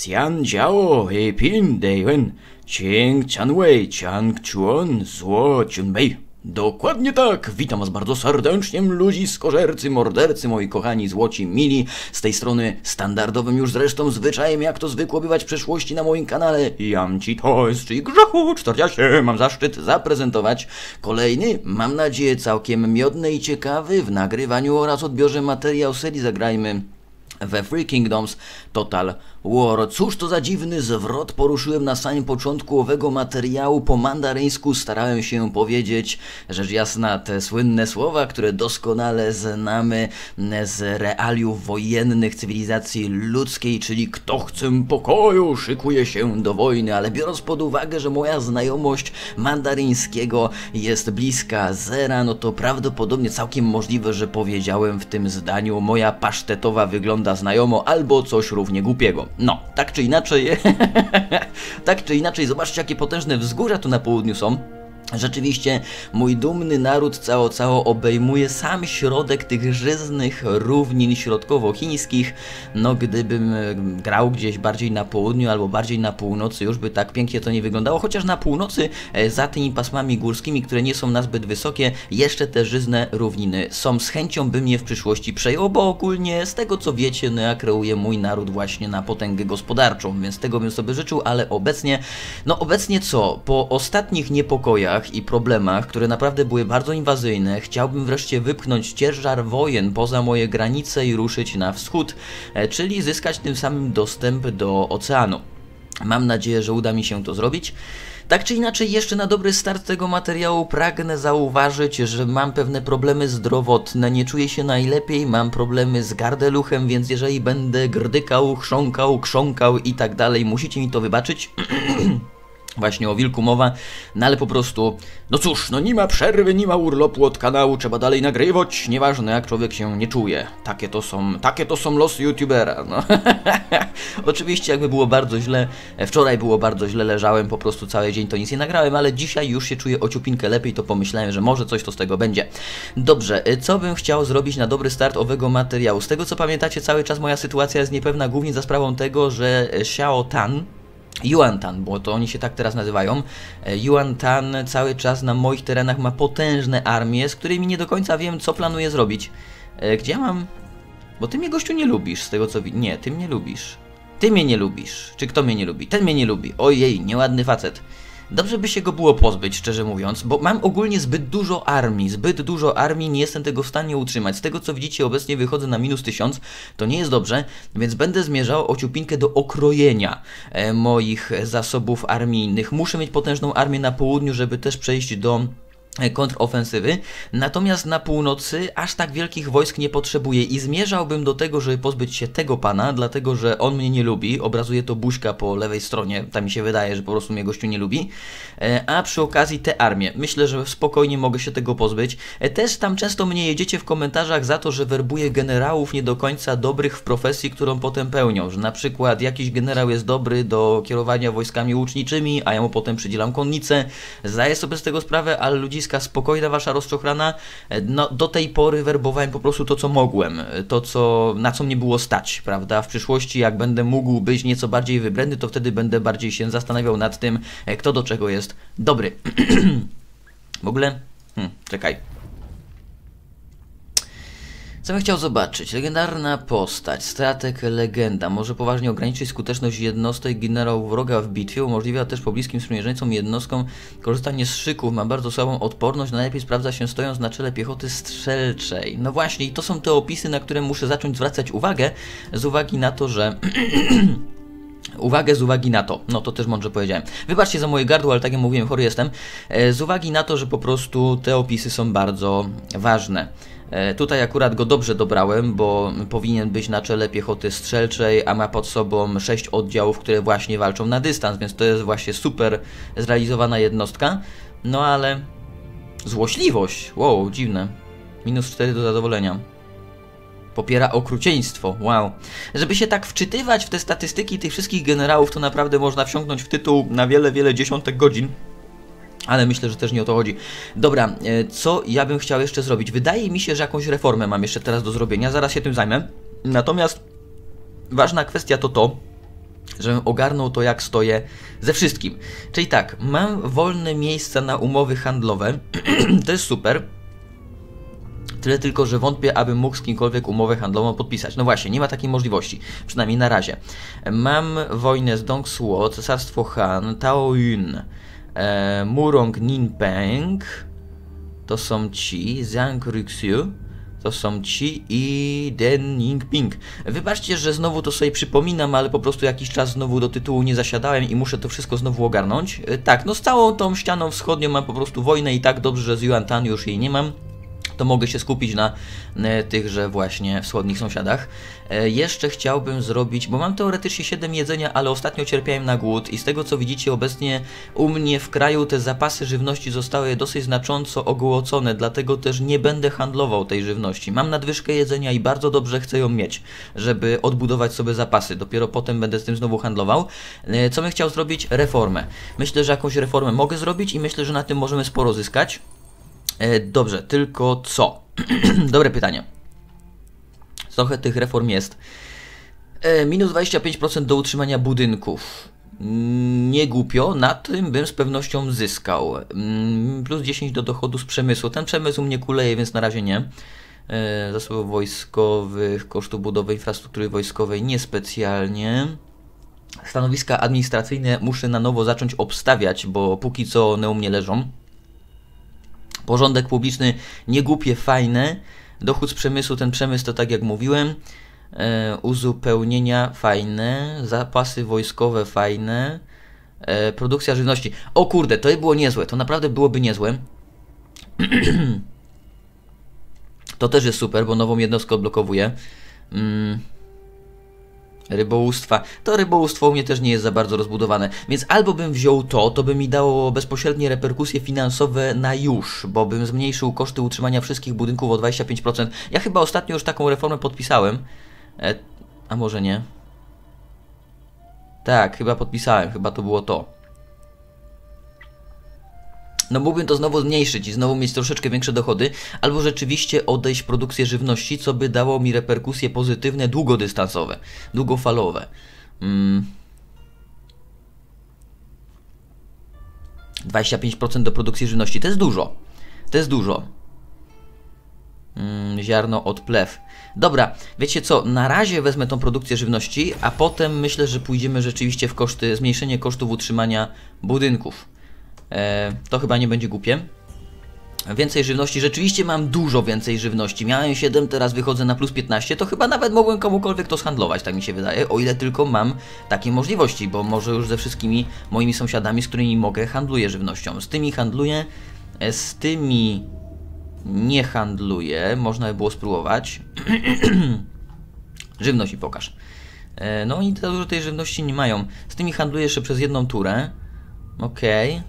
Xian Jiao He Pin Dewen, Cheng Chanwei Chang Chuan Zuo Chunbei. Dokładnie tak, witam was bardzo serdecznie, ludziskożercy, mordercy, moi kochani, złoci, mili. Z tej strony standardowym już zresztą zwyczajem, jak to zwykło bywać w przeszłości na moim kanale, Jamci Toys, czyli Grzechu 40. Mam zaszczyt zaprezentować kolejny, mam nadzieję całkiem miodny i ciekawy w nagrywaniu oraz odbiorze materiał serii Zagrajmy we Three Kingdoms Total War. Cóż to za dziwny zwrot poruszyłem na samym początku owego materiału. Po mandaryńsku starałem się powiedzieć, rzecz jasna, te słynne słowa, które doskonale znamy z realiów wojennych cywilizacji ludzkiej, czyli kto chce pokoju, szykuje się do wojny, ale biorąc pod uwagę, że moja znajomość mandaryńskiego jest bliska zera, no to prawdopodobnie całkiem możliwe, że powiedziałem w tym zdaniu moja pasztetowa wygląda znajomo albo coś równie głupiego. No, tak czy inaczej, zobaczcie, jakie potężne wzgórza tu na południu są. Rzeczywiście mój dumny naród cało obejmuje sam środek tych żyznych równin środkowo-chińskich. No gdybym grał gdzieś bardziej na południu albo bardziej na północy, już by tak pięknie to nie wyglądało, chociaż na północy za tymi pasmami górskimi, które nie są nazbyt wysokie, jeszcze te żyzne równiny są. Z chęcią bym je w przyszłości przejął, bo ogólnie z tego co wiecie, no ja kreuję mój naród właśnie na potęgę gospodarczą, więc tego bym sobie życzył, ale obecnie co? Po ostatnich niepokojach i problemach, które naprawdę były bardzo inwazyjne, chciałbym wreszcie wypchnąć ciężar wojen poza moje granice i ruszyć na wschód, czyli zyskać tym samym dostęp do oceanu. Mam nadzieję, że uda mi się to zrobić. Tak czy inaczej, jeszcze na dobry start tego materiału pragnę zauważyć, że mam pewne problemy zdrowotne, nie czuję się najlepiej, mam problemy z gardeluchem, więc jeżeli będę grdykał, krząkał i tak dalej, musicie mi to wybaczyć. Właśnie o wilku mowa, no ale po prostu, no cóż, no nie ma przerwy, nie ma urlopu od kanału, trzeba dalej nagrywać, nieważne jak człowiek się nie czuje. Takie to są losy youtubera, no. Oczywiście jakby było bardzo źle, wczoraj było bardzo źle, leżałem po prostu cały dzień, to nic nie nagrałem, ale dzisiaj już się czuję ociupinkę lepiej, to pomyślałem, że może coś to z tego będzie. Dobrze, co bym chciał zrobić na dobry start owego materiału? Z tego co pamiętacie, cały czas moja sytuacja jest niepewna, głównie za sprawą tego, że Xiao Tan, Yuan Tan, bo to oni się tak teraz nazywają. Yuan Tan cały czas na moich terenach ma potężne armie, z którymi nie do końca wiem, co planuje zrobić. Gdzie ja mam? Bo ty mnie, gościu, nie lubisz, z tego co widzę. Nie, ty mnie lubisz. Ty mnie nie lubisz. Czy kto mnie nie lubi? Ten mnie nie lubi. Ojej, nieładny facet. Dobrze by się go było pozbyć, szczerze mówiąc, bo mam ogólnie zbyt dużo armii, nie jestem tego w stanie utrzymać. Z tego co widzicie, obecnie wychodzę na minus 1000, to nie jest dobrze, więc będę zmierzał ociupinkę do okrojenia moich zasobów armijnych. Muszę mieć potężną armię na południu, żeby też przejść do kontrofensywy, natomiast na północy aż tak wielkich wojsk nie potrzebuję i zmierzałbym do tego, żeby pozbyć się tego pana, dlatego że on mnie nie lubi, obrazuje to buźka po lewej stronie, tam mi się wydaje, że po prostu mnie gościu nie lubi, a przy okazji te armie, myślę, że spokojnie mogę się tego pozbyć. Też tam często mnie jedziecie w komentarzach za to, że werbuję generałów nie do końca dobrych w profesji, którą potem pełnią, że na przykład jakiś generał jest dobry do kierowania wojskami łuczniczymi, a ja mu potem przydzielam konnicę, zdaję sobie z tego sprawę, ale ludzi spokojna wasza rozczochrana, no do tej pory werbowałem po prostu to co mogłem, na co mnie było stać, prawda, w przyszłości jak będę mógł być nieco bardziej wybredny, to wtedy będę bardziej się zastanawiał nad tym, kto do czego jest dobry. W ogóle, czekaj. Co bym chciał zobaczyć? Legendarna postać, strateg legenda. Może poważnie ograniczyć skuteczność jednostek generałów wroga w bitwie. Umożliwia też pobliskim sprzymierzeńcom jednostkom korzystanie z szyków. Ma bardzo słabą odporność. Najlepiej sprawdza się stojąc na czele piechoty strzelczej. No właśnie, i to są te opisy, na które muszę zacząć zwracać uwagę. Z uwagi na to, że... z uwagi na to, no to też mądrze powiedziałem. Wybaczcie za moje gardło, ale tak jak mówiłem, chory jestem. Z uwagi na to, że po prostu te opisy są bardzo ważne. Tutaj akurat go dobrze dobrałem, bo powinien być na czele piechoty strzelczej, a ma pod sobą 6 oddziałów, które właśnie walczą na dystans, więc to jest właśnie super zrealizowana jednostka. No ale... Złośliwość! Wow, dziwne. Minus 4 do zadowolenia. Popiera okrucieństwo, wow. Żeby się tak wczytywać w te statystyki tych wszystkich generałów, to naprawdę można wsiąknąć w tytuł na wiele dziesiątek godzin. Ale myślę, że też nie o to chodzi. Dobra, co ja bym chciał jeszcze zrobić? Wydaje mi się, że jakąś reformę mam jeszcze teraz do zrobienia, zaraz się tym zajmę. Natomiast ważna kwestia to, żebym ogarnął to, jak stoję ze wszystkim. Czyli tak, mam wolne miejsca na umowy handlowe, to jest super. Tyle tylko, że wątpię, abym mógł z kimkolwiek umowę handlową podpisać. No właśnie, nie ma takiej możliwości, przynajmniej na razie. Mam wojnę z Dongsuo, Cesarstwo Han, Taoyuan, Murong Ninpeng, to są ci, Zhang Ruxiu, to są ci i Den Yingping. Wybaczcie, że znowu to sobie przypominam, ale po prostu jakiś czas znowu do tytułu nie zasiadałem i muszę to wszystko znowu ogarnąć. Tak, no z całą tą ścianą wschodnią mam po prostu wojnę i tak dobrze, że z Yuan-Tan już jej nie mam. To mogę się skupić na tychże właśnie wschodnich sąsiadach. Jeszcze chciałbym zrobić, bo mam teoretycznie 7 jedzenia, ale ostatnio cierpiałem na głód i z tego co widzicie obecnie u mnie w kraju te zapasy żywności zostały dosyć znacząco ogołocone, dlatego też nie będę handlował tej żywności. Mam nadwyżkę jedzenia i bardzo dobrze chcę ją mieć, żeby odbudować sobie zapasy. Dopiero potem będę z tym znowu handlował. Co bym chciał zrobić? Reformę. Myślę, że jakąś reformę mogę zrobić i myślę, że na tym możemy sporo zyskać. Dobrze, tylko co? Dobre pytanie. Trochę tych reform jest. Minus 25% do utrzymania budynków. Nie głupio, na tym bym z pewnością zyskał. Plus 10 do dochodu z przemysłu. Ten przemysł mnie kuleje, więc na razie nie. Zasobów wojskowych, kosztów budowy infrastruktury wojskowej niespecjalnie. Stanowiska administracyjne muszę na nowo zacząć obstawiać, bo póki co one u mnie leżą. Porządek publiczny niegłupie, fajne. Dochód z przemysłu, ten przemysł to tak jak mówiłem. Uzupełnienia fajne. Zapasy wojskowe fajne. Produkcja żywności. O kurde, to było niezłe. To naprawdę byłoby niezłe. To też jest super, bo nową jednostkę odblokowuje. Rybołówstwa. To rybołówstwo u mnie też nie jest za bardzo rozbudowane, więc albo bym wziął to by mi dało bezpośrednie reperkusje finansowe na już, bo bym zmniejszył koszty utrzymania wszystkich budynków o 25%. Ja chyba ostatnio już taką reformę podpisałem. A może nie? Tak, chyba podpisałem, chyba to było to. No mógłbym to znowu zmniejszyć i znowu mieć troszeczkę większe dochody, albo rzeczywiście odejść produkcję żywności, co by dało mi reperkusje pozytywne, długodystansowe, długofalowe. 25% do produkcji żywności, to jest dużo. To jest dużo. Ziarno od plew. Dobra, wiecie co, na razie wezmę tą produkcję żywności, a potem myślę, że pójdziemy rzeczywiście w koszty, zmniejszenie kosztów utrzymania budynków. To chyba nie będzie głupie. Więcej żywności, rzeczywiście mam dużo więcej żywności. Miałem 7, teraz wychodzę na plus 15, to chyba nawet mogłem komukolwiek to zhandlować, tak mi się wydaje, o ile tylko mam takie możliwości, bo może już ze wszystkimi moimi sąsiadami, z którymi mogę, handluję żywnością. Z tymi handluję, z tymi nie handluję, można by było spróbować. Żywność mi pokaż. No oni za dużo tej żywności nie mają. Z tymi handluję jeszcze przez jedną turę. Okej.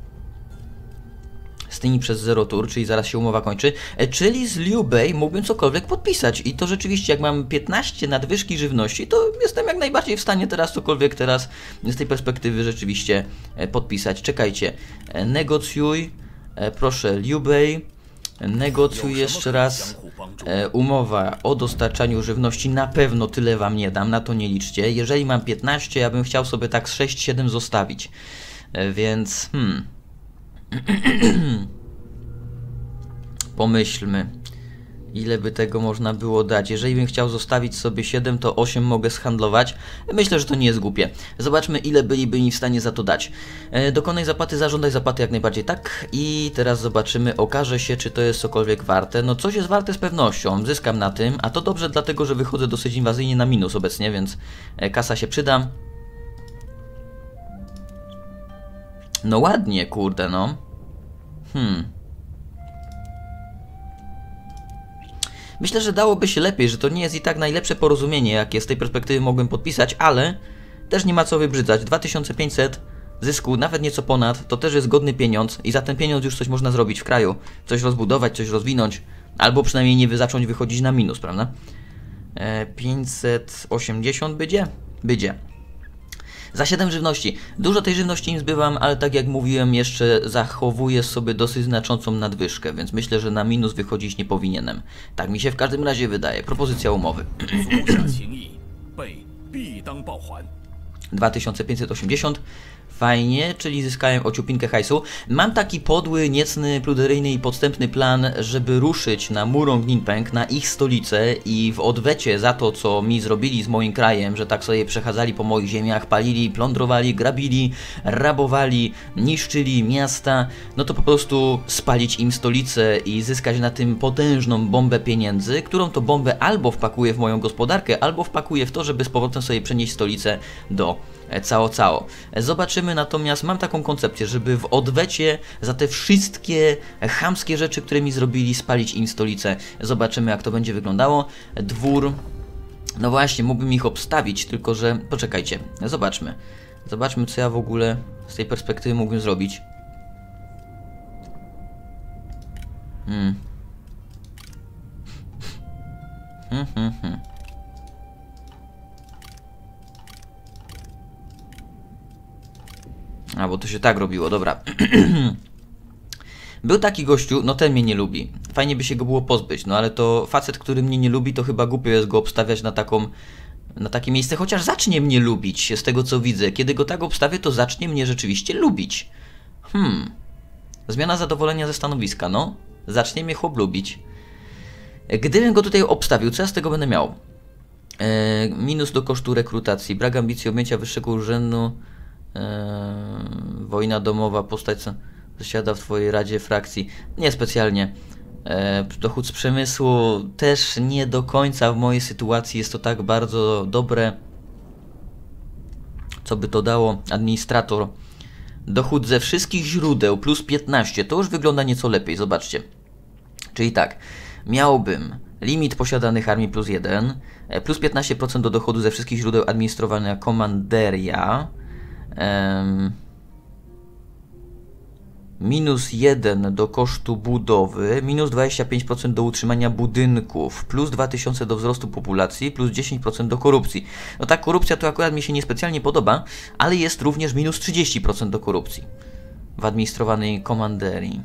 Z tymi przez 0 tur, czyli zaraz się umowa kończy. Czyli z Liu Bei mógłbym cokolwiek podpisać. I to rzeczywiście, jak mam 15 nadwyżki żywności, to jestem jak najbardziej w stanie teraz cokolwiek teraz z tej perspektywy rzeczywiście podpisać. Czekajcie. Negocjuj. Proszę, Liu Bei. Negocjuj jeszcze raz. Umowa o dostarczaniu żywności. Na pewno tyle wam nie dam, na to nie liczcie. Jeżeli mam 15, ja bym chciał sobie tak 6-7 zostawić. Więc pomyślmy, ile by tego można było dać. Jeżeli bym chciał zostawić sobie 7, to 8 mogę zhandlować. Myślę, że to nie jest głupie. Zobaczmy, ile byliby mi w stanie za to dać. Dokonaj zapłaty, zażądaj zapłaty, jak najbardziej tak. I teraz zobaczymy, okaże się, czy to jest cokolwiek warte. No coś jest warte z pewnością, zyskam na tym, a to dobrze dlatego, że wychodzę dosyć inwazyjnie na minus obecnie, więc kasa się przyda. No ładnie, kurde, no. Myślę, że dałoby się lepiej, że to nie jest i tak najlepsze porozumienie, jakie z tej perspektywy mogłem podpisać, ale też nie ma co wybrzydzać. 2500 zysku, nawet nieco ponad, to też jest godny pieniądz i za ten pieniądz już coś można zrobić w kraju. Coś rozbudować, coś rozwinąć, albo przynajmniej nie zacząć wychodzić na minus, prawda? 580 będzie? Będzie. Za 7 żywności. Dużo tej żywności im zbywam, ale tak jak mówiłem, jeszcze zachowuję sobie dosyć znaczącą nadwyżkę, więc myślę, że na minus wychodzić nie powinienem. Tak mi się w każdym razie wydaje. Propozycja umowy. 2580. Fajnie, czyli zyskałem ociupinkę hajsu. Mam taki podły, niecny, pluderyjny i podstępny plan, żeby ruszyć na Murong Ninpeng, na ich stolicę i w odwecie za to, co mi zrobili z moim krajem, że tak sobie przechadzali po moich ziemiach, palili, plądrowali, grabili, rabowali, niszczyli miasta, no to po prostu spalić im stolicę i zyskać na tym potężną bombę pieniędzy, którą to bombę albo wpakuję w moją gospodarkę, albo wpakuję w to, żeby z powrotem sobie przenieść stolicę do Cao Cao. Zobaczymy, natomiast mam taką koncepcję, żeby w odwecie za te wszystkie chamskie rzeczy, które mi zrobili, spalić im stolicę. Zobaczymy, jak to będzie wyglądało. Dwór, no właśnie, mógłbym ich obstawić, tylko że, poczekajcie, zobaczmy. Zobaczmy, co ja w ogóle z tej perspektywy mógłbym zrobić. A, bo to się tak robiło, dobra. Był taki gościu, no ten mnie nie lubi. Fajnie by się go było pozbyć, no ale to facet, który mnie nie lubi, to chyba głupio jest go obstawiać na takie miejsce, chociaż zacznie mnie lubić, z tego co widzę. Kiedy go tak obstawię, to zacznie mnie rzeczywiście lubić. Zmiana zadowolenia ze stanowiska, no. Zacznie mnie chłop lubić. Gdybym go tutaj obstawił, co ja z tego będę miał? Minus do kosztu rekrutacji, brak ambicji objęcia wyższego urzędu, wojna domowa, postać zasiada w twojej radzie frakcji. Niespecjalnie. Dochód z przemysłu też nie do końca w mojej sytuacji jest to tak bardzo dobre. Co by to dało? Administrator. Dochód ze wszystkich źródeł plus 15. To już wygląda nieco lepiej, zobaczcie. Czyli tak, miałbym limit posiadanych armii plus 1, plus 15% do dochodu ze wszystkich źródeł administrowania komanderia, minus 1 do kosztu budowy, minus 25% do utrzymania budynków, plus 2000 do wzrostu populacji, plus 10% do korupcji. No ta korupcja to akurat mi się niespecjalnie podoba, ale jest również minus 30% do korupcji w administrowanej komanderii.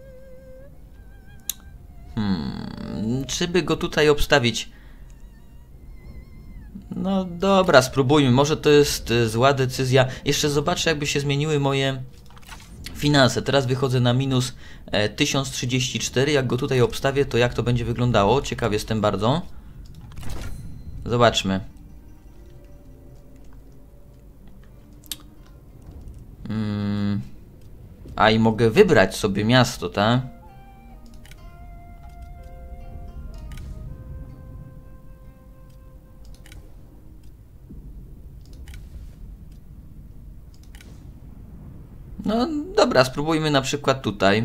Czy by go tutaj obstawić? No dobra, spróbujmy. Może to jest zła decyzja. Jeszcze zobaczę, jakby się zmieniły moje finanse. Teraz wychodzę na minus 1034. Jak go tutaj obstawię, to jak to będzie wyglądało? Ciekaw jestem bardzo. Zobaczmy. A i mogę wybrać sobie miasto, tak? No dobra, spróbujmy na przykład tutaj.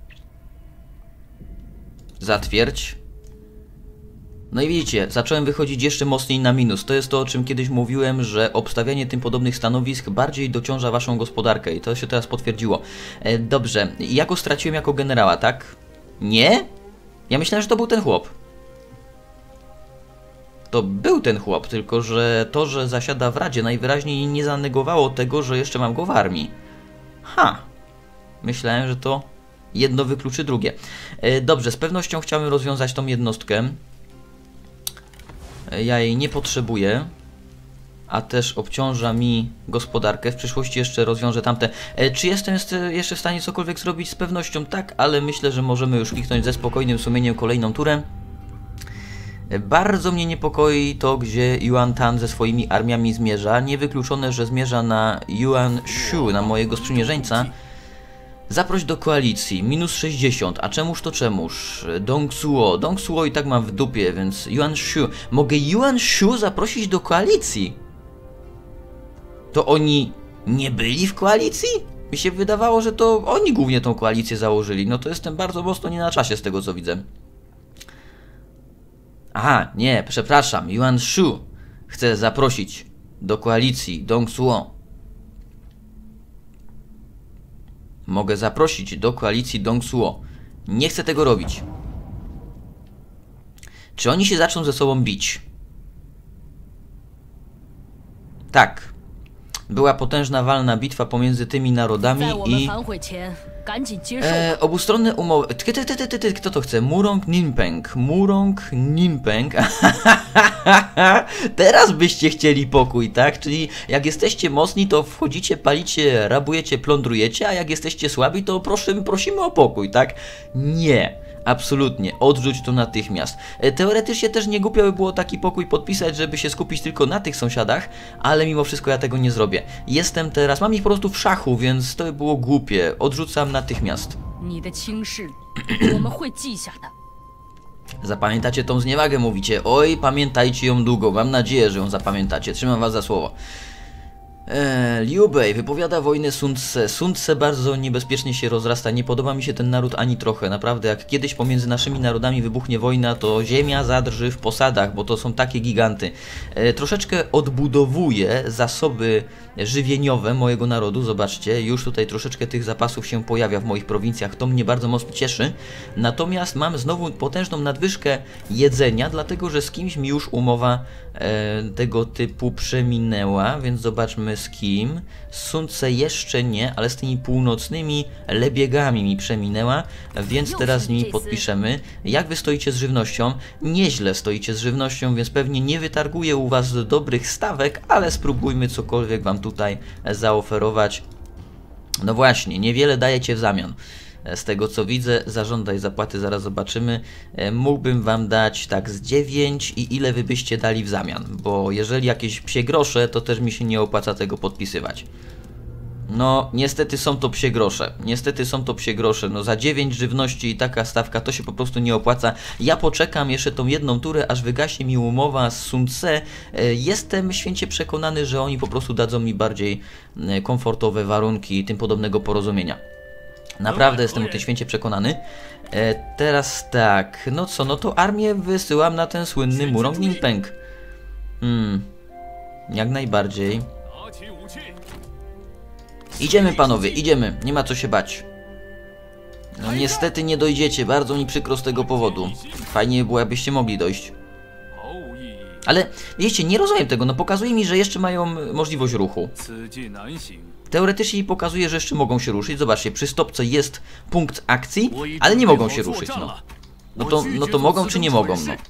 Zatwierdź. No i widzicie, zacząłem wychodzić jeszcze mocniej na minus. To jest to, o czym kiedyś mówiłem, że obstawianie tym podobnych stanowisk bardziej dociąża waszą gospodarkę i to się teraz potwierdziło. Dobrze, ja go straciłem jako generała, tak? Nie? Ja myślałem, że to był ten chłop. To był ten chłop, tylko że to, że zasiada w Radzie, najwyraźniej nie zanegowało tego, że jeszcze mam go w armii. Myślałem, że to jedno wykluczy drugie. Dobrze, z pewnością chciałem rozwiązać tą jednostkę. Ja jej nie potrzebuję, a też obciąża mi gospodarkę. W przyszłości jeszcze rozwiążę tamte. Czy jestem jeszcze w stanie cokolwiek zrobić? Z pewnością tak, ale myślę, że możemy już kliknąć ze spokojnym sumieniem kolejną turę. Bardzo mnie niepokoi to, gdzie Yuan Tan ze swoimi armiami zmierza. Niewykluczone, że zmierza na Yuan Shu, na mojego sprzymierzeńca. Zaproś do koalicji, minus 60, a czemuż to czemuż? Dong Suo i tak mam w dupie, więc Yuan Shu. Mogę Yuan Shu zaprosić do koalicji? To oni nie byli w koalicji? Mi się wydawało, że to oni głównie tą koalicję założyli. No to jestem bardzo mocno nie na czasie z tego, co widzę. Aha, nie, przepraszam, Yuan Shu chce zaprosić do koalicji Dong Suo. Mogę zaprosić do koalicji Dong Suo. Nie chcę tego robić. Czy oni się zaczną ze sobą bić? Tak. była potężna walna bitwa pomiędzy tymi narodami i obustronne umowy. Kto to chce? Murong Nimpeng. Murong Nimpeng. Teraz byście chcieli pokój, tak? Czyli jak jesteście mocni, to wchodzicie, palicie, rabujecie, plądrujecie, a jak jesteście słabi, to prosimy o pokój, tak? Nie. Absolutnie, odrzuć to natychmiast. Teoretycznie też nie głupio by było taki pokój podpisać, żeby się skupić tylko na tych sąsiadach, ale mimo wszystko ja tego nie zrobię. Jestem teraz, mam ich po prostu w szachu, więc to by było głupie. Odrzucam natychmiast. Zapamiętacie tą zniewagę, mówicie. Oj, pamiętajcie ją długo, mam nadzieję, że ją zapamiętacie. Trzymam was za słowo. Liu Bei wypowiada wojnę Sun Tse. Sun Tse bardzo niebezpiecznie się rozrasta. Nie podoba mi się ten naród ani trochę. Naprawdę, jak kiedyś pomiędzy naszymi narodami wybuchnie wojna, to ziemia zadrży w posadach, bo to są takie giganty. Troszeczkę odbudowuję zasoby żywieniowe mojego narodu. Zobaczcie, już tutaj troszeczkę tych zapasów się pojawia w moich prowincjach. To mnie bardzo mocno cieszy. Natomiast mam znowu potężną nadwyżkę jedzenia, dlatego że z kimś mi już umowa tego typu przeminęła, więc zobaczmy z kim. Z Sun Tse jeszcze nie, ale z tymi północnymi lebiegami mi przeminęła, więc teraz z nimi podpiszemy. Jak wy stoicie z żywnością? Nieźle stoicie z żywnością, więc pewnie nie wytarguję u was dobrych stawek, ale spróbujmy cokolwiek wam tutaj zaoferować. No właśnie, niewiele dajecie w zamian. Z tego co widzę, zażądaj zapłaty, zaraz zobaczymy. Mógłbym wam dać tak z 9 i ile wy byście dali w zamian, bo jeżeli jakieś psie grosze, to też mi się nie opłaca tego podpisywać. No, niestety są to psie grosze. Niestety są to psie grosze. No, za 9 żywności i taka stawka to się po prostu nie opłaca. Ja poczekam jeszcze tą jedną turę, aż wygaśnie mi umowa z Sun Tse. Jestem święcie przekonany, że oni po prostu dadzą mi bardziej komfortowe warunki i tym podobnego porozumienia. Naprawdę jestem o tym święcie przekonany. Teraz tak, no co, no to armię wysyłam na ten słynny Murong Nimpeng. Jak najbardziej. Idziemy panowie, idziemy, nie ma co się bać. No niestety nie dojdziecie, bardzo mi przykro z tego powodu. Fajnie by było, jakbyście mogli dojść. Ale wiecie, nie rozumiem tego, no pokazuje mi, że jeszcze mają możliwość ruchu. Teoretycznie pokazuje, że jeszcze mogą się ruszyć. Zobaczcie, przy stopce jest punkt akcji, ale nie mogą się ruszyć, no. No to mogą czy nie mogą, no.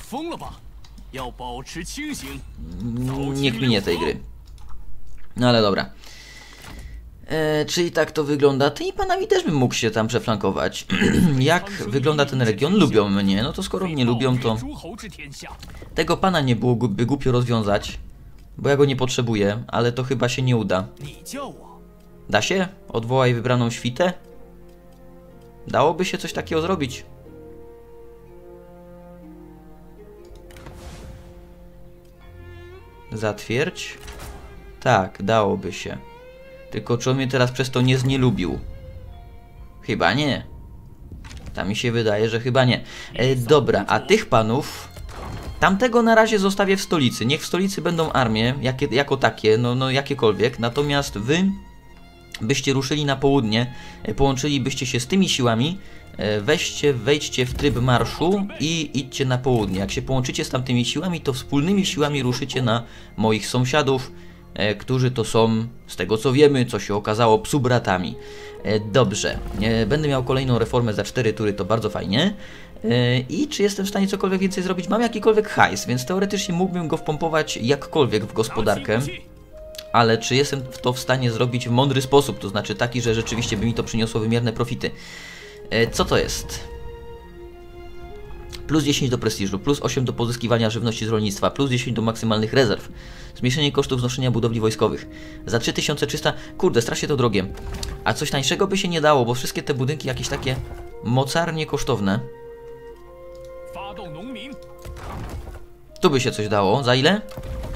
Nie kminie tej gry. No ale dobra. Czyli tak to wygląda. Tymi panami też bym mógł się tam przeflankować. Jak wygląda ten region? Lubią mnie. No to skoro mnie lubią, to tego pana nie byłoby głupio rozwiązać, bo ja go nie potrzebuję, ale to chyba się nie uda. Da się? Odwołaj wybraną świtę? Dałoby się coś takiego zrobić. Zatwierdź? Tak, dałoby się. Tylko czy on mnie teraz przez to nie znielubił? Chyba nie. Ta mi się wydaje, że chyba nie. Dobra, a tych panów... Tamtego na razie zostawię w stolicy. Niech w stolicy będą armie, jako takie, no jakiekolwiek. Natomiast wy byście ruszyli na południe, połączylibyście się z tymi siłami, wejdźcie w tryb marszu i idźcie na południe. Jak się połączycie z tamtymi siłami, to wspólnymi siłami ruszycie na moich sąsiadów, którzy to są, z tego co wiemy, co się okazało, psubratami. Dobrze, będę miał kolejną reformę za 4 tury, to bardzo fajnie. I czy jestem w stanie cokolwiek więcej zrobić? Mam jakikolwiek hajs, więc teoretycznie mógłbym go wpompować jakkolwiek w gospodarkę. Ale czy jestem to w stanie zrobić w mądry sposób, to znaczy taki, że rzeczywiście by mi to przyniosło wymierne profity? Co to jest? Plus 10 do prestiżu, plus 8 do pozyskiwania żywności z rolnictwa, plus 10 do maksymalnych rezerw. Zmniejszenie kosztów wznoszenia budowli wojskowych. Za 3300... Kurde, strasznie to drogie. A coś tańszego by się nie dało, bo wszystkie te budynki jakieś takie mocarnie kosztowne. Tu by się coś dało. Za ile?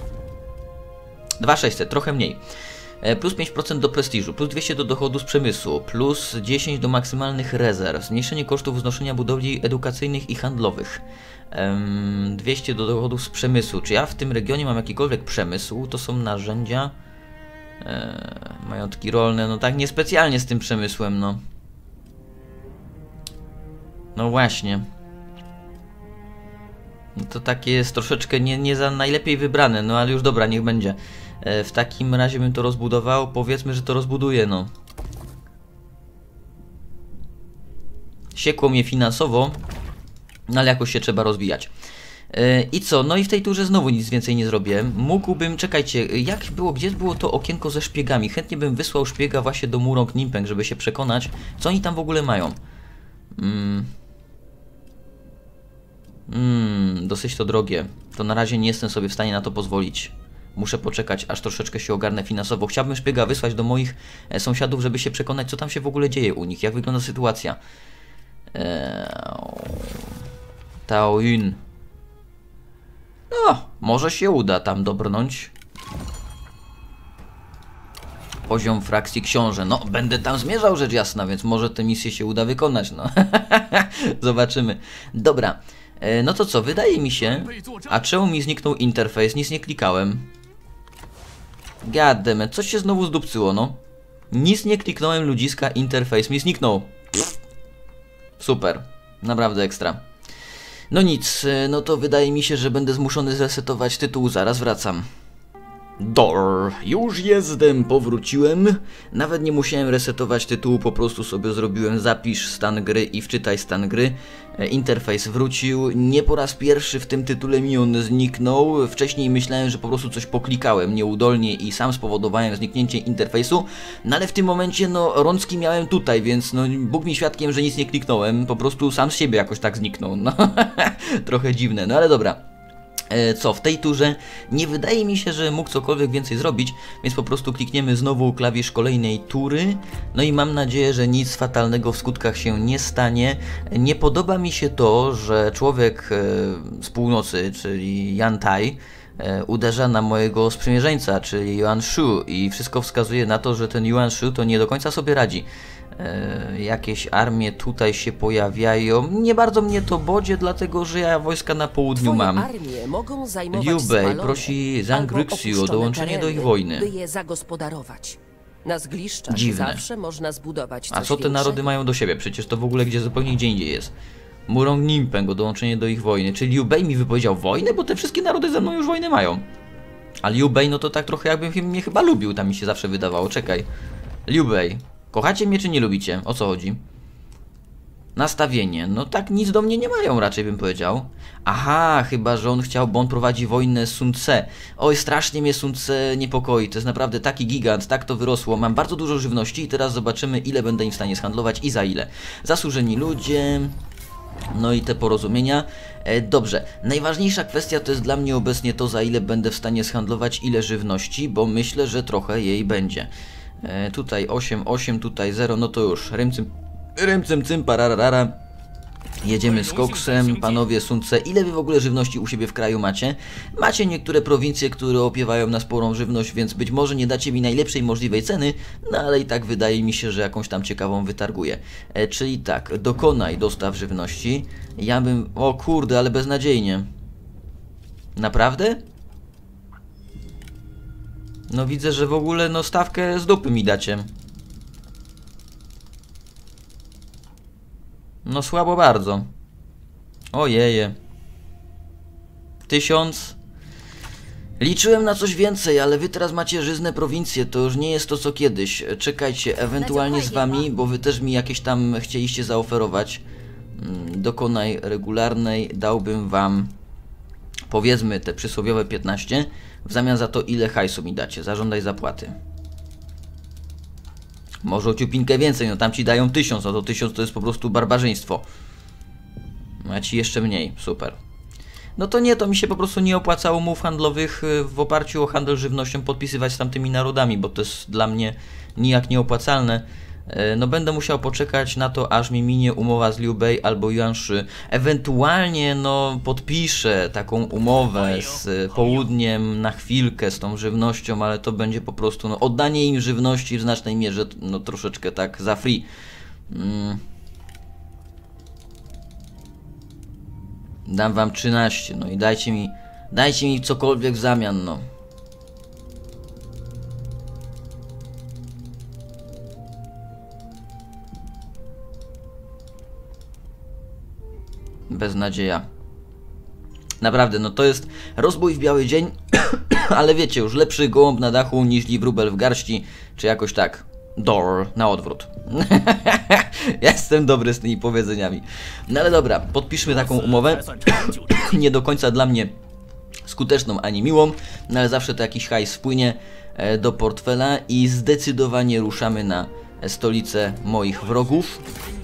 2600, trochę mniej. Plus 5% do prestiżu, plus 200 do dochodu z przemysłu, plus 10 do maksymalnych rezerw, zmniejszenie kosztów wznoszenia budowli edukacyjnych i handlowych, 200 do dochodów z przemysłu. Czy ja w tym regionie mam jakikolwiek przemysł? To są narzędzia, majątki rolne, no tak niespecjalnie z tym przemysłem, no. No właśnie. To takie jest troszeczkę nie za najlepiej wybrane, no ale już dobra, niech będzie. W takim razie bym to rozbudował. Powiedzmy, że to rozbuduję, no. Siekło mnie finansowo, no ale jakoś się trzeba rozwijać. I co? No i w tej turze znowu nic więcej nie zrobiłem. Mógłbym, czekajcie, jak było, gdzie było to okienko ze szpiegami? Chętnie bym wysłał szpiega właśnie do Murong Nimpeng, żeby się przekonać, co oni tam w ogóle mają. Dosyć to drogie. To na razie nie jestem sobie w stanie na to pozwolić. Muszę poczekać, aż troszeczkę się ogarnę finansowo. Chciałbym szpiega wysłać do moich sąsiadów, żeby się przekonać, co tam się w ogóle dzieje u nich, jak wygląda sytuacja. Tao Yun. No, może się uda tam dobrnąć. Poziom frakcji książę. No, będę tam zmierzał, rzecz jasna, więc może tę misję się uda wykonać, no. Zobaczymy. Dobra, no to co, wydaje mi się... A czemu mi zniknął interfejs? Nic nie klikałem. Goddammit, coś się znowu zdupcyło, no. Nic nie kliknąłem, ludziska, interfejs mi zniknął. Super, naprawdę ekstra. No nic, no to wydaje mi się, że będę zmuszony zresetować tytuł, zaraz wracam. Już jestem, powróciłem. Nawet nie musiałem resetować tytułu, po prostu sobie zrobiłem zapisz stan gry i wczytaj stan gry. Interfejs wrócił, nie po raz pierwszy w tym tytule mi on zniknął. Wcześniej myślałem, że po prostu coś poklikałem nieudolnie i sam spowodowałem zniknięcie interfejsu. No ale w tym momencie, no, rączki miałem tutaj, więc no, Bóg mi świadkiem, że nic nie kliknąłem. Po prostu sam z siebie jakoś tak zniknął. No, trochę dziwne, no ale dobra. Co, w tej turze nie wydaje mi się, że mógł cokolwiek więcej zrobić, więc po prostu klikniemy znowu klawisz kolejnej tury. No i mam nadzieję, że nic fatalnego w skutkach się nie stanie. Nie podoba mi się to, że człowiek z północy, czyli Yan Tai, uderza na mojego sprzymierzeńca, czyli Yuan Shu, i wszystko wskazuje na to, że ten Yuan Shu to nie do końca sobie radzi. Jakieś armie tutaj się pojawiają. Nie bardzo mnie to bodzi, dlatego że ja wojska na południu mam. Liu Bei prosi Zhang Ruxiu o dołączenie do ich wojny. By je zagospodarować. Na zgliszczach dziwne. zawsze można zbudować coś A co te większego. narody mają do siebie? Przecież to w ogóle zupełnie gdzie indziej jest. Murong Nimpeng o dołączenie do ich wojny. Czy Liu Bei mi wypowiedział wojnę? Bo te wszystkie narody ze mną już wojnę mają. A Liu Bei, no to tak trochę jakby mnie chyba lubił, tam mi się zawsze wydawało. Czekaj. Liu Bei. Kochacie mnie czy nie lubicie? O co chodzi? Nastawienie. No tak nic do mnie nie mają, raczej bym powiedział. Aha, chyba że on chciał, bo on prowadzi wojnę z Sun Tse. Oj, strasznie mnie Sun Tse niepokoi. To jest naprawdę taki gigant, tak to wyrosło. Mam bardzo dużo żywności i teraz zobaczymy, ile będę im w stanie zhandlować i za ile. Zasłużeni ludzie... No i te porozumienia. Dobrze, najważniejsza kwestia to jest dla mnie obecnie to, za ile będę w stanie zhandlować, ile żywności, bo myślę, że trochę jej będzie. Tutaj 8, 8, tutaj 0, no to już rymcym cym, pararara. Jedziemy z koksem, panowie Sun Tse. Ile wy w ogóle żywności u siebie w kraju macie? Macie niektóre prowincje, które opiewają na sporą żywność, więc być może nie dacie mi najlepszej możliwej ceny, no ale i tak wydaje mi się, że jakąś tam ciekawą wytarguję. Czyli tak, dokonaj dostaw żywności. Ja bym... O kurde, ale beznadziejnie. Naprawdę? No widzę, że w ogóle no stawkę z dupy mi dacie. No słabo bardzo. Ojeje. 1000. Liczyłem na coś więcej, ale wy teraz macie żyzne prowincje, to już nie jest to co kiedyś. Czekajcie, ewentualnie z wami, bo wy też mi jakieś tam chcieliście zaoferować. Dokonaj regularnej, dałbym wam, powiedzmy, te przysłowiowe 15. W zamian za to ile hajsu mi dacie? Zażądaj zapłaty. Może o ciupinkę więcej, no tam ci dają 1000, no to 1000 to jest po prostu barbarzyństwo. No a ci jeszcze mniej, super. No to nie, to mi się po prostu nie opłacało umów handlowych w oparciu o handel żywnością podpisywać z tamtymi narodami, bo to jest dla mnie nijak nieopłacalne. No będę musiał poczekać na to, aż mi minie umowa z Liu Bei albo Yuan Shi. Ewentualnie no podpiszę taką umowę z południem na chwilkę z tą żywnością, ale to będzie po prostu no, oddanie im żywności w znacznej mierze, no troszeczkę tak za free. Dam wam 13, no i dajcie mi cokolwiek w zamian, no. Beznadzieja. Naprawdę, no to jest rozbój w biały dzień. Ale wiecie, już lepszy gołąb na dachu niż wróbel w garści, czy jakoś tak. Door, na odwrót. Jestem dobry z tymi powiedzeniami. No ale dobra, podpiszmy taką umowę. Nie do końca dla mnie skuteczną ani miłą, no ale zawsze to jakiś hajs wpłynie do portfela i zdecydowanie ruszamy na stolicę moich wrogów.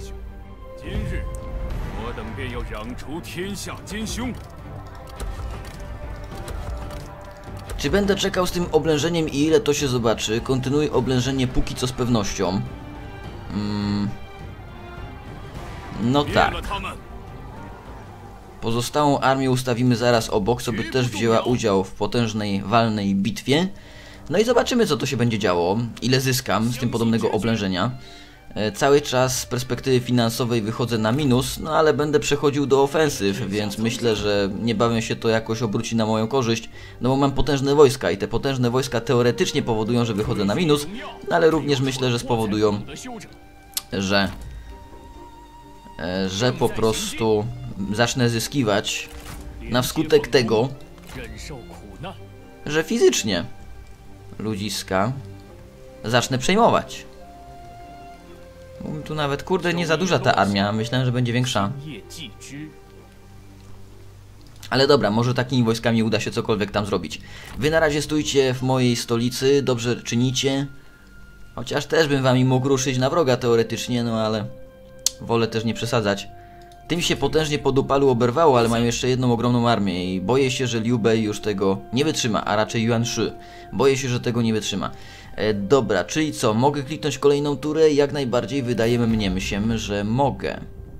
Czy będę czekał z tym oblężeniem i ile to się zobaczy? Kontynuuj oblężenie póki co z pewnością. No tak. Pozostałą armię ustawimy zaraz obok, co by też wzięła udział w potężnej, walnej bitwie. No i zobaczymy, co to się będzie działo, ile zyskam z tym podobnego oblężenia. Cały czas z perspektywy finansowej wychodzę na minus, no ale będę przechodził do ofensyw, więc myślę, że niebawem się to jakoś obróci na moją korzyść, no bo mam potężne wojska i te potężne wojska teoretycznie powodują, że wychodzę na minus, no ale również myślę, że spowodują, że po prostu zacznę zyskiwać na wskutek tego, że fizycznie ludziska zacznę przejmować. Tu nawet, kurde, nie za duża ta armia. Myślałem, że będzie większa. Ale dobra, może takimi wojskami uda się cokolwiek tam zrobić. Wy na razie stójcie w mojej stolicy, dobrze czynicie. Chociaż też bym wami mógł ruszyć na wroga teoretycznie, no ale wolę też nie przesadzać. Tym się potężnie pod Upalu oberwało, ale mają jeszcze jedną ogromną armię i boję się, że Liu Bei już tego nie wytrzyma, a raczej Yuan Shi. Boję się, że tego nie wytrzyma. Dobra, czyli co? Mogę kliknąć kolejną turę? Jak najbardziej wydaje mnie się, że mogę.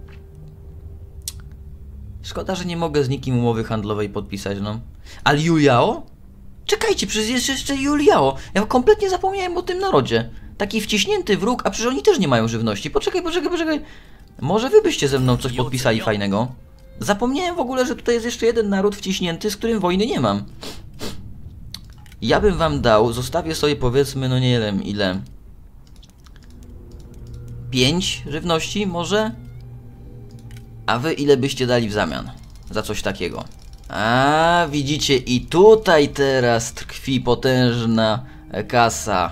Szkoda, że nie mogę z nikim umowy handlowej podpisać, no. A Liu Yao? Czekajcie, przecież jest jeszcze Liu Yao. Ja kompletnie zapomniałem o tym narodzie. Taki wciśnięty wróg, a przecież oni też nie mają żywności. Poczekaj. Może wy byście ze mną coś podpisali fajnego? Zapomniałem w ogóle, że tutaj jest jeszcze jeden naród wciśnięty, z którym wojny nie mam. Ja bym wam dał, zostawię sobie powiedzmy, no nie wiem ile. 5 żywności może? A wy ile byście dali w zamian za coś takiego? A widzicie, i tutaj teraz tkwi potężna kasa.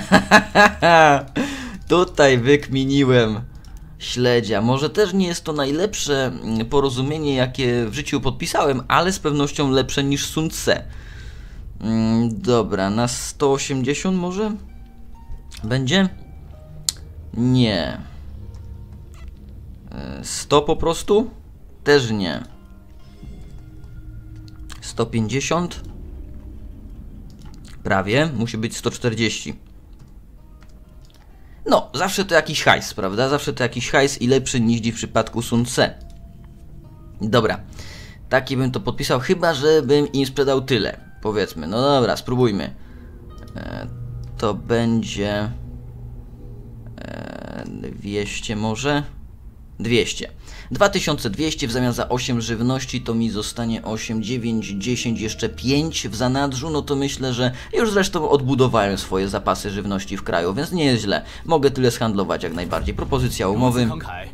Tutaj wykminiłem śledzia. Może też nie jest to najlepsze porozumienie, jakie w życiu podpisałem, ale z pewnością lepsze niż Sun Tse. Dobra, na 180 może? Będzie? Nie. 100 po prostu? Też nie. 150? Prawie, musi być 140. No, zawsze to jakiś hajs, prawda? Zawsze to jakiś hajs i lepszy niż w przypadku Sun Tse. Dobra, taki bym to podpisał, chyba że bym im sprzedał tyle, powiedzmy. No dobra, spróbujmy. To będzie 200 może? 200. 2200 w zamian za 8 żywności to mi zostanie 8, 9, 10, jeszcze 5 w zanadrzu, no to myślę, że już zresztą odbudowałem swoje zapasy żywności w kraju, więc nie jest źle. Mogę tyle zhandlować jak najbardziej. Propozycja umowy.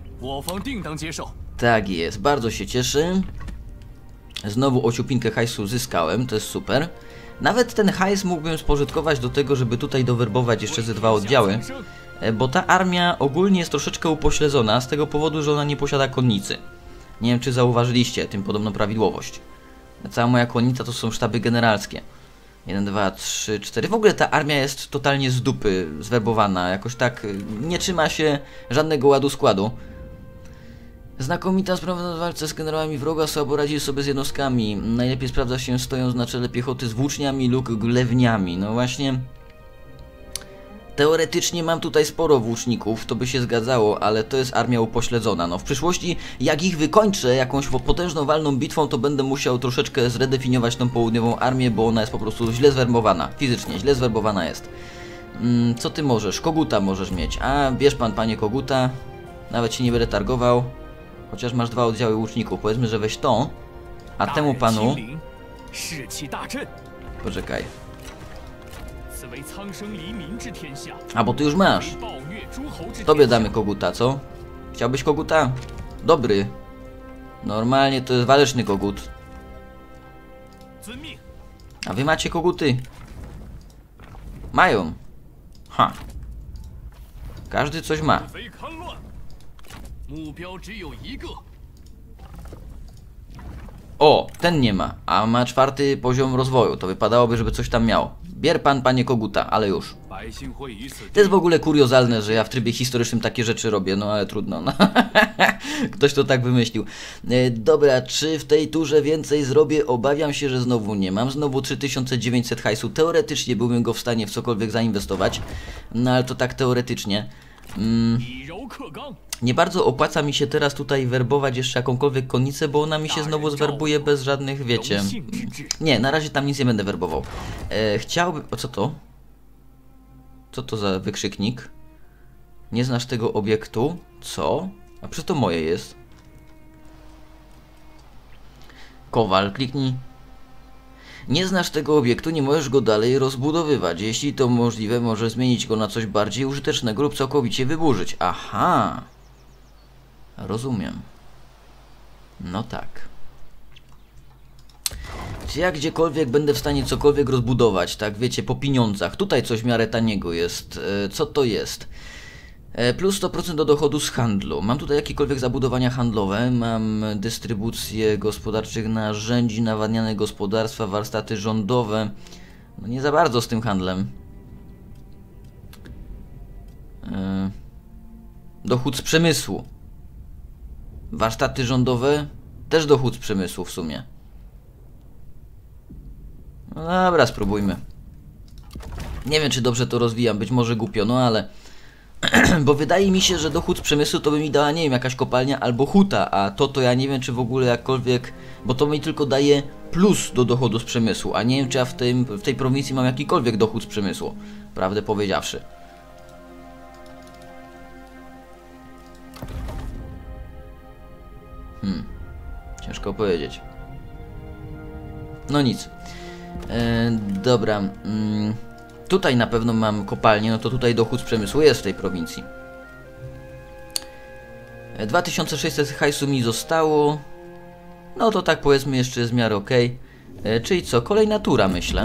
Tak jest, bardzo się cieszę. Znowu ociupinkę hajsu zyskałem, to jest super. Nawet ten hajs mógłbym spożytkować do tego, żeby tutaj dowerbować jeszcze ze 2 oddziały. Bo ta armia ogólnie jest troszeczkę upośledzona z tego powodu, że ona nie posiada konnicy. Nie wiem, czy zauważyliście tym podobną prawidłowość. Cała moja konnica to są sztaby generalskie. 1, 2, 3, 4. W ogóle ta armia jest totalnie z dupy zwerbowana. Jakoś tak nie trzyma się żadnego ładu składu. Znakomita sprawa w walce z generałami wroga, słabo radzi sobie z jednostkami. Najlepiej sprawdza się stojąc na czele piechoty z włóczniami lub glewniami. No właśnie... Teoretycznie mam tutaj sporo włóczników, to by się zgadzało, ale to jest armia upośledzona. No w przyszłości, jak ich wykończę jakąś potężną walną bitwą, to będę musiał troszeczkę zredefiniować tą południową armię, bo ona jest po prostu źle zwerbowana. Fizycznie źle zwerbowana jest. Co ty możesz? Koguta możesz mieć. A, bierz pan, panie Koguta. Nawet się nie będę targował. Chociaż masz 2 oddziały łuczników. Powiedzmy, że weź to. A temu panu... Poczekaj. A, bo ty już masz. Tobie damy koguta, co? Chciałbyś koguta? Dobry. Normalnie to jest waleczny kogut. A wy macie koguty? Mają. Ha. Każdy coś ma. 匪戡乱，目标只有一个。 O, ten nie ma, a ma 4. poziom rozwoju. To wypadałoby, żeby coś tam miał. Bier pan, panie koguta, ale już. 百姓会以此 To jest w ogóle kuriozalne, że ja w trybie historycznym takie rzeczy robię, no ale trudno. No. Ktoś to tak wymyślił. Dobra, czy w tej turze więcej zrobię? Obawiam się, że znowu nie. Mam znowu 3900 hajsu. Teoretycznie byłbym go w stanie w cokolwiek zainwestować, no ale to tak teoretycznie. 以柔克刚。 Nie bardzo opłaca mi się teraz tutaj werbować jeszcze jakąkolwiek konnicę, bo ona mi się znowu zwerbuje bez żadnych, wiecie... Nie, na razie tam nic nie będę werbował. Chciałbym... O, co to? Co to za wykrzyknik? Nie znasz tego obiektu? Co? A przecież to moje jest. Kowal, kliknij. Nie znasz tego obiektu, nie możesz go dalej rozbudowywać. Jeśli to możliwe, możesz zmienić go na coś bardziej użytecznego lub całkowicie wyburzyć. Aha! Rozumiem. No tak. Czy ja gdziekolwiek będę w stanie cokolwiek rozbudować, tak wiecie, po pieniądzach. Tutaj coś w miarę taniego jest. Co to jest? Plus 100% do dochodu z handlu. Mam tutaj jakiekolwiek zabudowania handlowe. Mam dystrybucję gospodarczych narzędzi, nawadniane gospodarstwa, warsztaty rządowe. No nie za bardzo z tym handlem. Dochód z przemysłu. Warsztaty rządowe. Też dochód z przemysłu w sumie. No dobra, spróbujmy. Nie wiem, czy dobrze to rozwijam, być może głupio, no ale... Bo wydaje mi się, że dochód z przemysłu to by mi dała, nie wiem, jakaś kopalnia albo huta, a to ja nie wiem, czy w ogóle jakkolwiek... Bo to mi tylko daje plus do dochodu z przemysłu, a nie wiem, czy ja w tej prowincji mam jakikolwiek dochód z przemysłu, prawdę powiedziawszy. Ciężko powiedzieć. No nic. Dobra. Tutaj na pewno mam kopalnię, no to tutaj dochód z przemysłu jest w tej prowincji. 2600 hajsu mi zostało. No to tak powiedzmy jeszcze jest w miarę ok. Czyli co? Kolejna tura, myślę.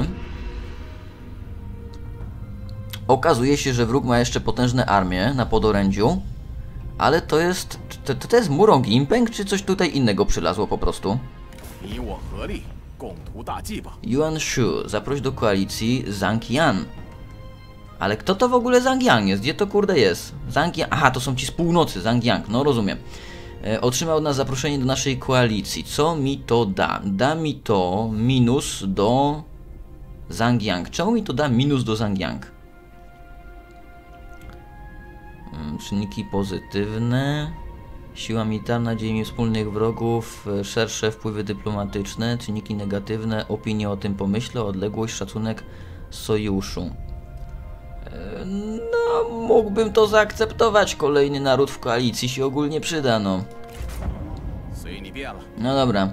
Okazuje się, że wróg ma jeszcze potężne armie na podorędziu. Ale to jest... To jest Murong Impeng, czy coś tutaj innego przylazło po prostu? 你我合力，共图大计吧。 Yuan Shu, zaproś do koalicji Zhang Yan. Ale kto to w ogóle Zhang Yang jest? Gdzie to kurde jest? Zhang Yang... Aha, to są ci z północy, Zhang Yang, no rozumiem. Otrzymał nas zaproszenie do naszej koalicji. Co mi to da? Da mi to minus do Zhang Yang. Czemu mi to da minus do Zhang Yang? Czynniki pozytywne. Siła militarna, dzielenie wspólnych wrogów, szersze wpływy dyplomatyczne, czynniki negatywne, opinie o tym pomyśle, odległość, szacunek sojuszu. No, mógłbym to zaakceptować. Kolejny naród w koalicji się ogólnie przyda, no. 随你便了。 No dobra.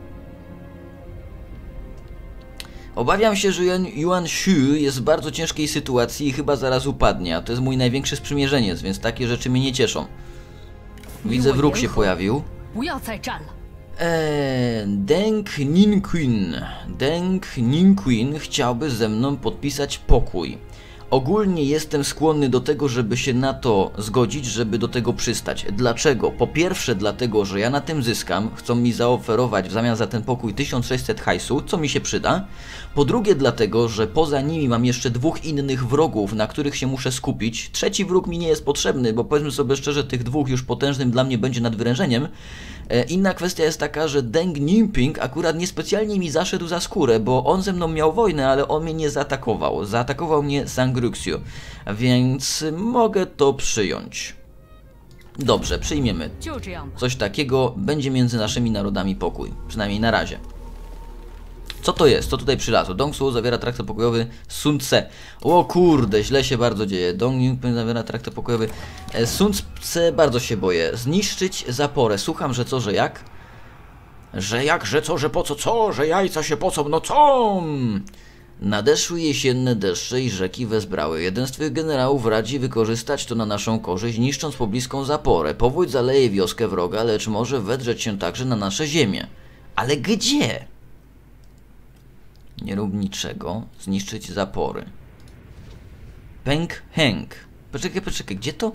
Obawiam się, że Yuan Shu jest w bardzo ciężkiej sytuacji i chyba zaraz upadnie, a to jest mój największy sprzymierzeniec, więc takie rzeczy mnie nie cieszą. Widzę, wróg się pojawił. 不要再战了。 Deng Ninquin. Deng Ninquin chciałby ze mną podpisać pokój. Ogólnie jestem skłonny do tego, żeby się na to zgodzić, żeby do tego przystać. Dlaczego? Po pierwsze dlatego, że ja na tym zyskam. Chcą mi zaoferować w zamian za ten pokój 1600 hajsu, co mi się przyda. Po drugie dlatego, że poza nimi mam jeszcze dwóch innych wrogów, na których się muszę skupić. Trzeci wróg mi nie jest potrzebny, bo powiedzmy sobie szczerze, tych dwóch już potężnym dla mnie będzie nadwyrężeniem. Inna kwestia jest taka, że Deng Nimping akurat niespecjalnie mi zaszedł za skórę, bo on ze mną miał wojnę, ale on mnie nie zaatakował. Zaatakował mnie Sangruxiu, więc mogę to przyjąć. Dobrze, przyjmiemy. 就这样吧。 Coś takiego, będzie między naszymi narodami pokój. Przynajmniej na razie. Co to jest? Co tutaj przylazło? Dong Su zawiera traktat pokojowy Sun Tse. O kurde, źle się bardzo dzieje. Dong Nimping zawiera traktat pokojowy Sun Tse, bardzo się boję. Zniszczyć zaporę. Słucham, że co, że jak? Że jak, że co, że po co, że jajca się pocą, no co? Nadeszły jesienne deszcze i rzeki wezbrały. Jeden z twych generałów radzi wykorzystać to na naszą korzyść, niszcząc pobliską zaporę. Powódź zaleje wioskę wroga, lecz może wedrzeć się także na nasze ziemię. Ale gdzie? Nie rób niczego. Zniszczyć zapory. Peng Heng. Poczekaj, gdzie to?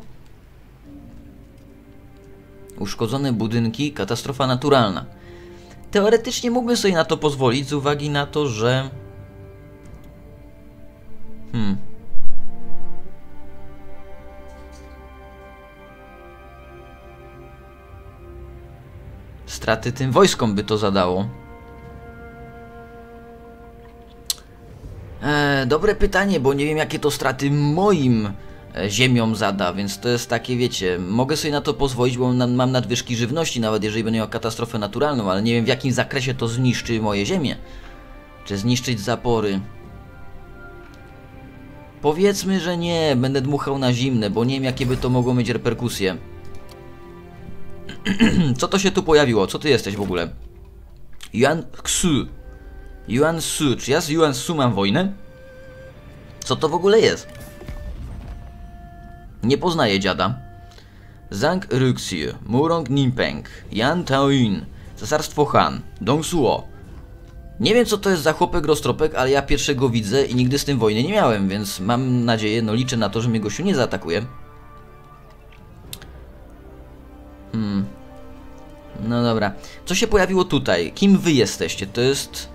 Uszkodzone budynki, katastrofa naturalna. Teoretycznie mógłbym sobie na to pozwolić z uwagi na to, że... Straty tym wojskom by to zadało. Dobre pytanie, bo nie wiem jakie to straty moim ziemiom zada, więc to jest takie, wiecie, mogę sobie na to pozwolić, bo mam nadwyżki żywności, nawet jeżeli będę miał katastrofę naturalną, ale nie wiem w jakim zakresie to zniszczy moje ziemię. Czy zniszczyć zapory? Powiedzmy, że nie, będę dmuchał na zimne, bo nie wiem jakie by to mogło mieć reperkusje. Co to się tu pojawiło? Co ty jesteś w ogóle? Yuan Xu. Yuan Su. Czy ja z Yuan Su mam wojnę? Co to w ogóle jest? Nie poznaję dziada. Zhang Ruxiu, Murong Nimpeng, Yan Taoyun, Cesarstwo Han, Dong Suo. Nie wiem co to jest za chłopek roztropek, ale ja pierwszego widzę i nigdy z tym wojny nie miałem, więc mam nadzieję, no liczę na to, że mnie gościu nie zaatakuje. No dobra. Co się pojawiło tutaj? Kim wy jesteście? To jest...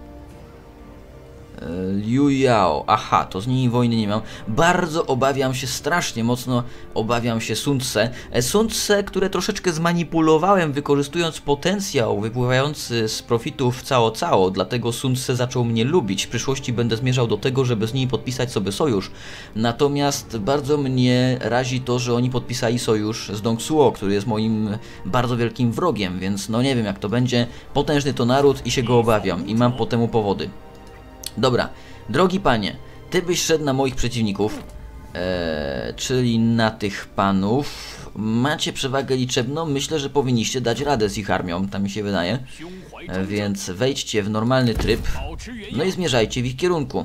Liu Yao. Aha, to z nimi wojny nie mam. Bardzo obawiam się, strasznie mocno obawiam się Sun Tse. Sun Tse, które troszeczkę zmanipulowałem, wykorzystując potencjał wypływający z profitów Cao, dlatego Sun Tse zaczął mnie lubić. W przyszłości będę zmierzał do tego, żeby z nimi podpisać sobie sojusz. Natomiast bardzo mnie razi to, że oni podpisali sojusz z Dong Suo, który jest moim bardzo wielkim wrogiem, więc no nie wiem jak to będzie. Potężny to naród i się go obawiam i mam po temu powody. Dobra, drogi panie, ty byś szedł na moich przeciwników, czyli na tych panów. Macie przewagę liczebną, myślę, że powinniście dać radę z ich armią, tak mi się wydaje. Więc wejdźcie w normalny tryb, no i zmierzajcie w ich kierunku.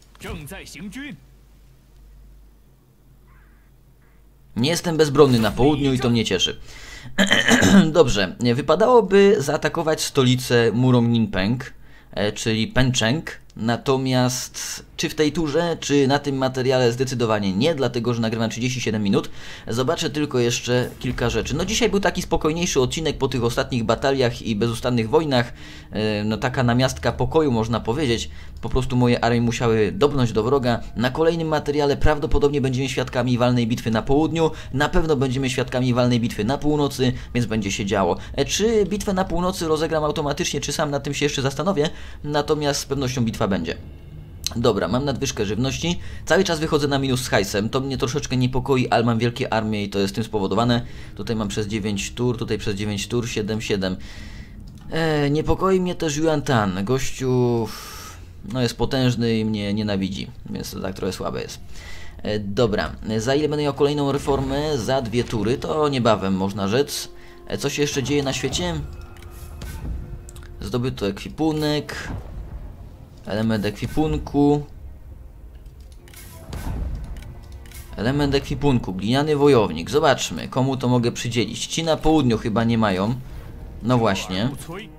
Nie jestem bezbronny na południu i to mnie cieszy. Dobrze, wypadałoby zaatakować stolicę Murong Nimpeng, czyli Pencheng. Natomiast czy w tej turze, czy na tym materiale zdecydowanie nie, dlatego że nagrywam 37 minut. Zobaczę tylko jeszcze kilka rzeczy. No dzisiaj był taki spokojniejszy odcinek po tych ostatnich bataliach i bezustannych wojnach. No taka namiastka pokoju można powiedzieć. Po prostu moje armie musiały dobrnąć do wroga. Na kolejnym materiale prawdopodobnie będziemy świadkami walnej bitwy na południu. Na pewno będziemy świadkami walnej bitwy na północy, więc będzie się działo. Czy bitwę na północy rozegram automatycznie, czy sam nad tym się jeszcze zastanowię. Natomiast z pewnością bitwa będzie. Dobra, mam nadwyżkę żywności. Cały czas wychodzę na minus z hajsem. To mnie troszeczkę niepokoi, ale mam wielkie armie i to jest tym spowodowane. Tutaj mam przez 9 tur, tutaj przez 9 tur, 7-7. Niepokoi mnie też Yuan Tan. Gościu no jest potężny i mnie nienawidzi, więc to tak trochę słabe jest. Dobra, za ile będę miał kolejną reformę? Za 2 tury, to niebawem można rzec. Co się jeszcze dzieje na świecie? Zdobyto ekwipunek. Element ekwipunku. Element ekwipunku. Gliniany wojownik. Zobaczmy, komu to mogę przydzielić. Ci na południu chyba nie mają. No właśnie.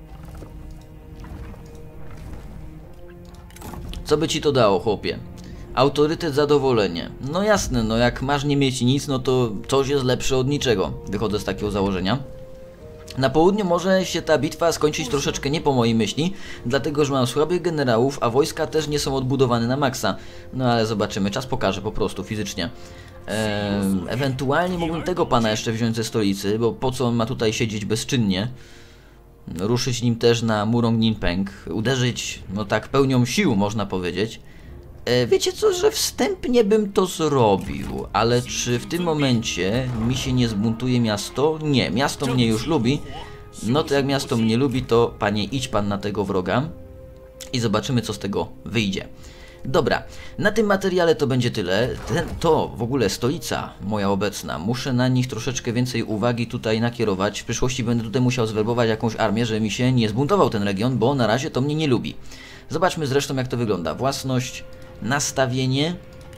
Co by ci to dało, chłopie? Autorytet, zadowolenie. No jasne, no jak masz nie mieć nic, no to coś jest lepsze od niczego. Wychodzę z takiego założenia. Na południu może się ta bitwa skończyć troszeczkę nie po mojej myśli, dlatego że mam słabych generałów, a wojska też nie są odbudowane na maksa. No ale zobaczymy, czas pokaże po prostu fizycznie. Ewentualnie mógłbym tego pana jeszcze wziąć ze stolicy, bo po co on ma tutaj siedzieć bezczynnie? Ruszyć nim też na Murong Nimpeng, uderzyć, no tak, pełnią sił można powiedzieć. Wiecie co, że wstępnie bym to zrobił, ale czy w tym momencie mi się nie zbuntuje miasto? Nie, miasto mnie już lubi. No to jak miasto mnie lubi, to panie, idź pan na tego wroga i zobaczymy co z tego wyjdzie. Dobra, na tym materiale to będzie tyle. To w ogóle stolica moja obecna. Muszę na nich troszeczkę więcej uwagi tutaj nakierować. W przyszłości będę tutaj musiał zwerbować jakąś armię, żeby mi się nie zbuntował ten region, bo na razie to mnie nie lubi. Zobaczmy zresztą jak to wygląda. Własność, nastawienie.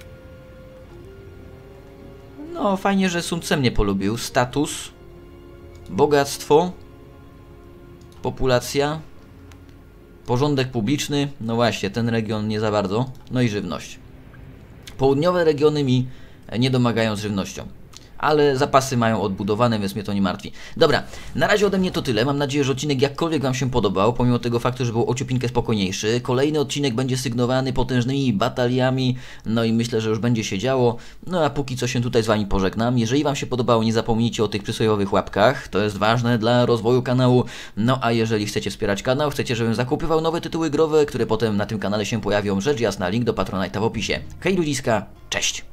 No fajnie, że Sun Tse mnie polubił. Status, bogactwo, populacja, Porządek publiczny, no właśnie, ten region nie za bardzo. No i żywność. Południowe regiony mi nie domagają z żywnością. Ale zapasy mają odbudowane, więc mnie to nie martwi. Dobra, na razie ode mnie to tyle. Mam nadzieję, że odcinek jakkolwiek Wam się podobał, pomimo tego faktu, że był ociupinkę spokojniejszy. Kolejny odcinek będzie sygnowany potężnymi bataliami, no i myślę, że już będzie się działo. No a póki co się tutaj z Wami pożegnam. Jeżeli Wam się podobało, nie zapomnijcie o tych przysłowiowych łapkach, to jest ważne dla rozwoju kanału. No a jeżeli chcecie wspierać kanał, chcecie, żebym zakupywał nowe tytuły growe, które potem na tym kanale się pojawią, rzecz jasna, link do Patronite'a w opisie. Hej ludziska, cześć!